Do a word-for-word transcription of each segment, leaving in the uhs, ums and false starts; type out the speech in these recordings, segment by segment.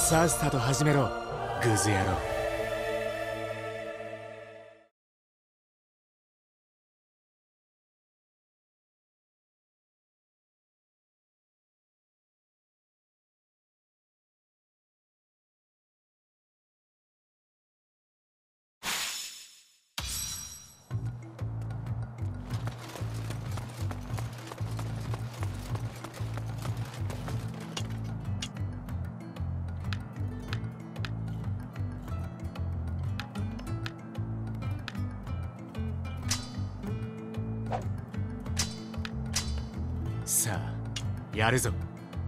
さっさと始めろ、グズ野郎。さあ、やるぞ。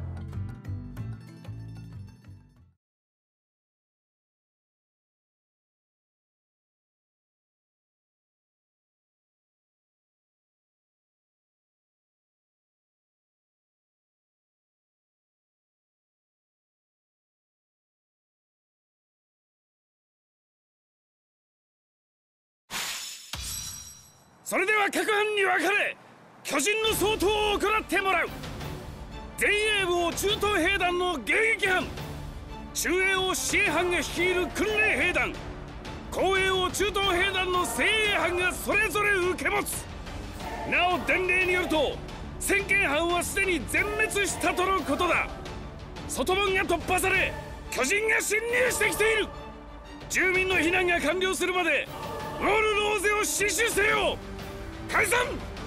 それでは各班に分かれ、巨人の掃討を行ってもらう。前衛部を中東兵団の迎撃班、中衛を支援班が率いる訓練兵団、後衛を中東兵団の精鋭班がそれぞれ受け持つ。なお伝令によると、先見班はすでに全滅したとのことだ。外門が突破され、巨人が侵入してきている。住民の避難が完了するまでウォールローゼを死守せよ。解散。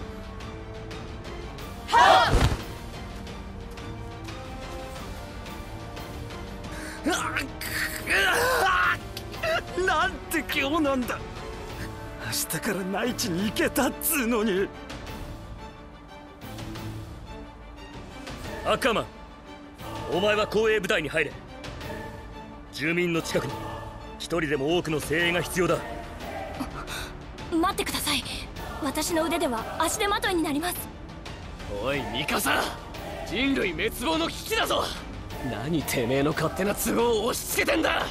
はっなんて今日なんだ。明日から内地に行けたっつうのに。 赤間、お前は後衛部隊に入れ。住民の近くに一人でも多くの精鋭が必要だ。 待ってください。私の腕では足手まといになります。 おいミカサ、人類滅亡の危機だぞ。何てめえの勝手な都合を押し付けてんだ。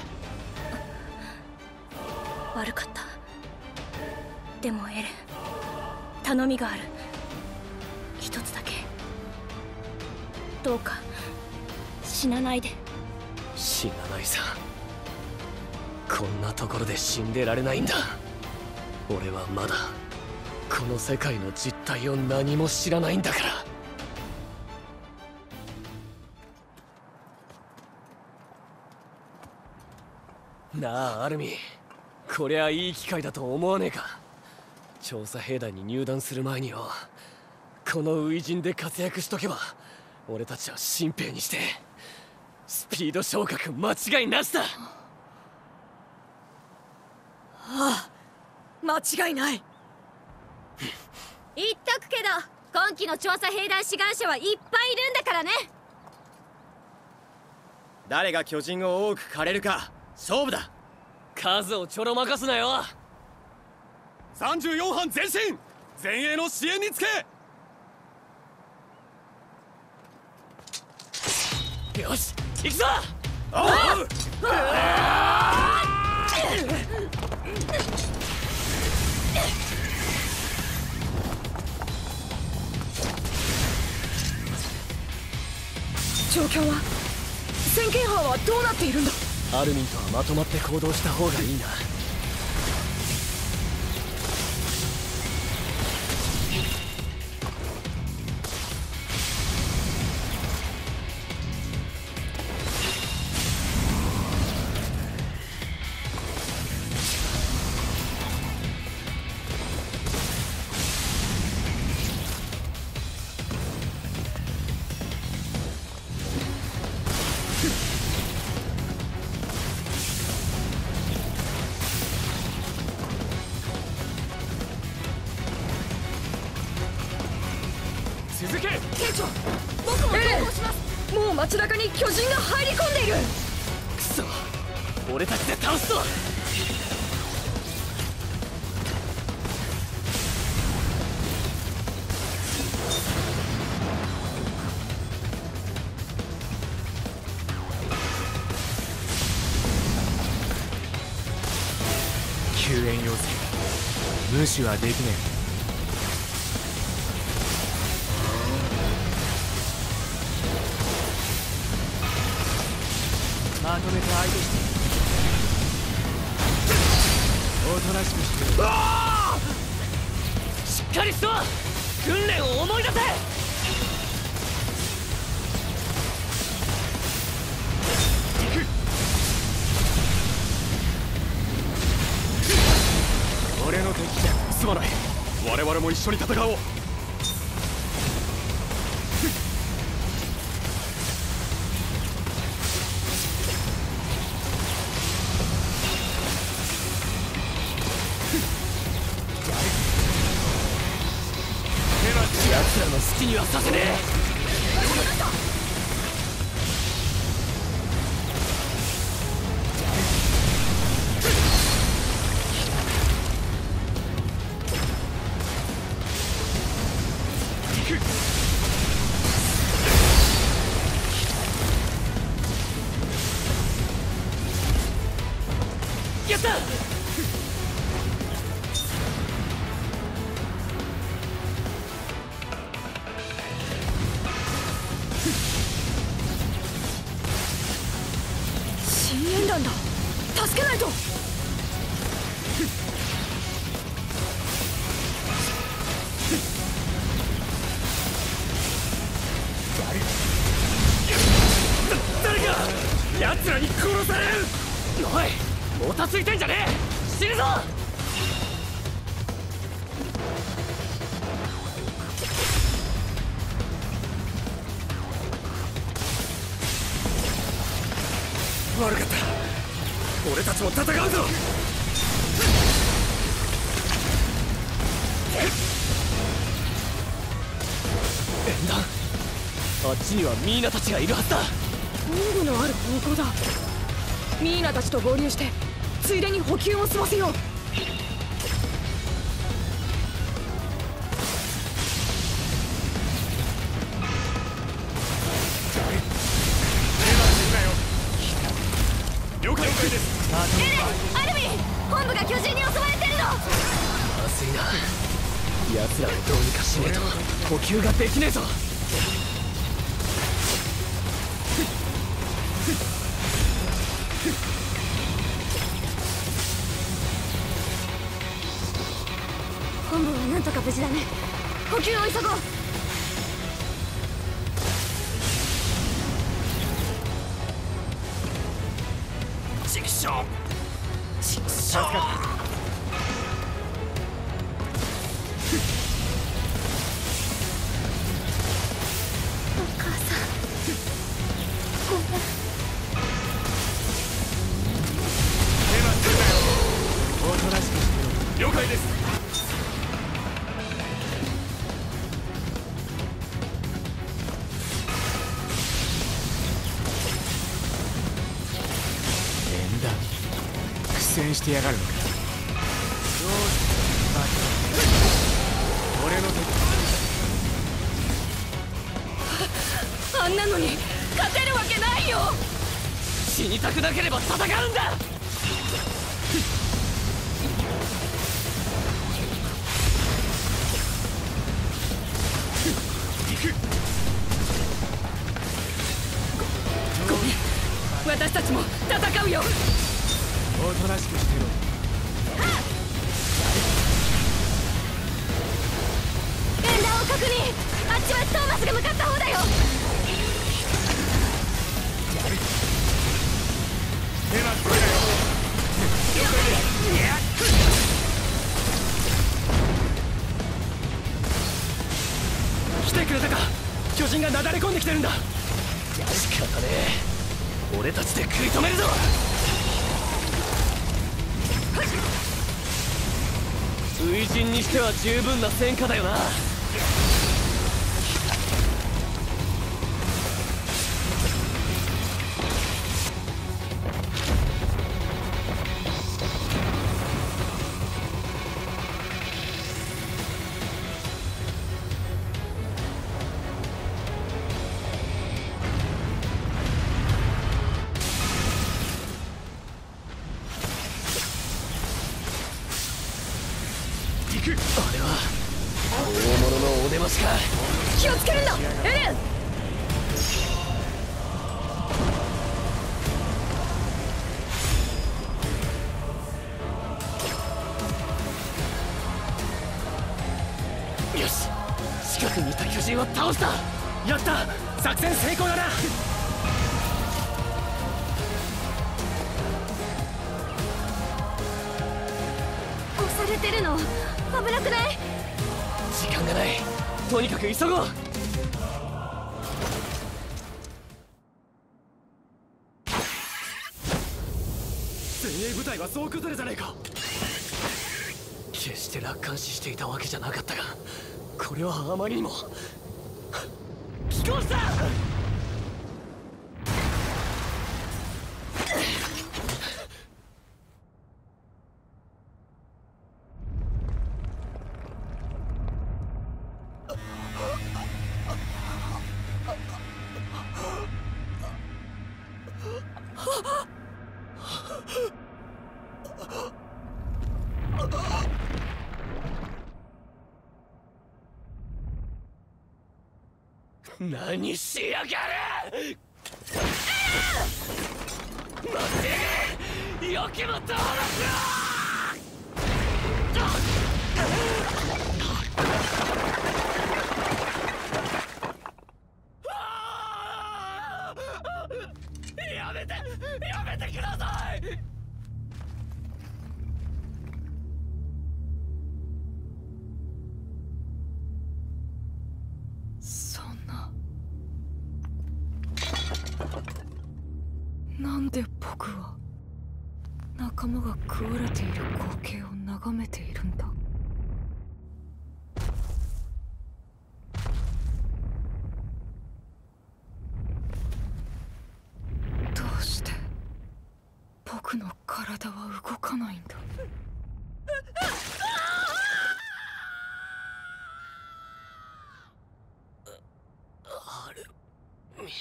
悪かった。でもエレン、頼みがある。一つだけ、どうか死なないで。 死なないさ。こんなところで死んでられないんだ。俺はまだこの世界の実態を何も知らないんだから。なあアルミ、こりゃいい機会だと思わねえか。調査兵団に入団する前によ、この初陣で活躍しとけば俺たちは新兵にしてスピード昇格間違いなしだ。 ああ、間違いない。 言っとくけど、今期の調査兵団志願者はいっぱいいるんだからね。 誰が巨人を多く狩れるか勝負だ。 数をちょろまかすなよ。 さんじゅうよん班前進、前衛の支援につけ。よし行くぞ。 おう。 状況は、先見班はどうなっているんだ。 アルミンとはまとまって行動した方がいいな。 続け。兵長、僕も同行します。もう街中に巨人が入り込んでいる。 くそ、俺たちで倒すぞ。 救援要請、無視はできねえ。 とめて相手しておとなしくしてる。 しっかりしろ。訓練を思い出せ。 俺の敵じゃすまない。我々も一緒に戦おう。 奴らの好きにはさせねえ。やった。 深淵弾だ。助けないと。 誰か奴らに殺される。おい、もたついてんじゃねえ。死ぬぞ。 悪かった。俺たちも戦うぞ。 縁談。あっちにはミーナたちがいるはずだ。 本部のある方向だ。ミーナたちと合流してついでに補給を済ませよう。 了解です。 エレン、アルミン、本部が巨人に襲われてるの。 まずいな。奴らをどうにかしねえと補給ができねえぞ。 本部はなんとか無事だね。補給を急ごう。 チクショー。 チクショー。 お母さん、ごめん。 おとなしくしてろ。 了解です。 縁談苦戦してやがるのか。どうしてバカ。俺の敵。 あんなのに勝てるわけないよ。 死にたくなければ戦うんだ。 ごめん、私たちも戦うよ。 おとなしくしてろ。 縁談を確認。あっちはトーマスが向かった方だよ。 来てくれたか。巨人がなだれ込んできてるんだ。仕方ねえ。俺たちで食い止めるぞ。初陣にしては十分な戦果だよな。あれは大物のお出ましか。 気をつけるんだ、エレン。 よし、近くにいた巨人を倒した。やった、作戦成功だな。 押されてるの危なくない？ 時間がない、とにかく急ごう。前衛部隊は総崩れじゃねえか。決して楽観視していたわけじゃなかったが、これはあまりにも寄港した。何しやがる！待ってやがれ！よけも登録やめてやめてください！そんな、なんで僕は仲間が食われている光景を眺めているんだ。どうして僕の体は動かないんだ。あるみ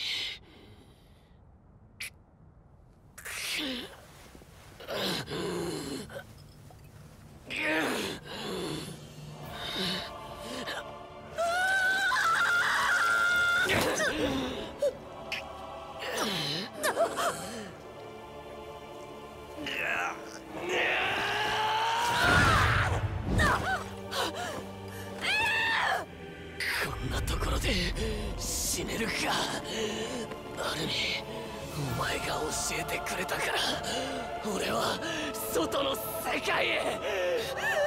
こんなところで死ねるか。アルミ、お前が教えてくれたから俺は外の世界へ。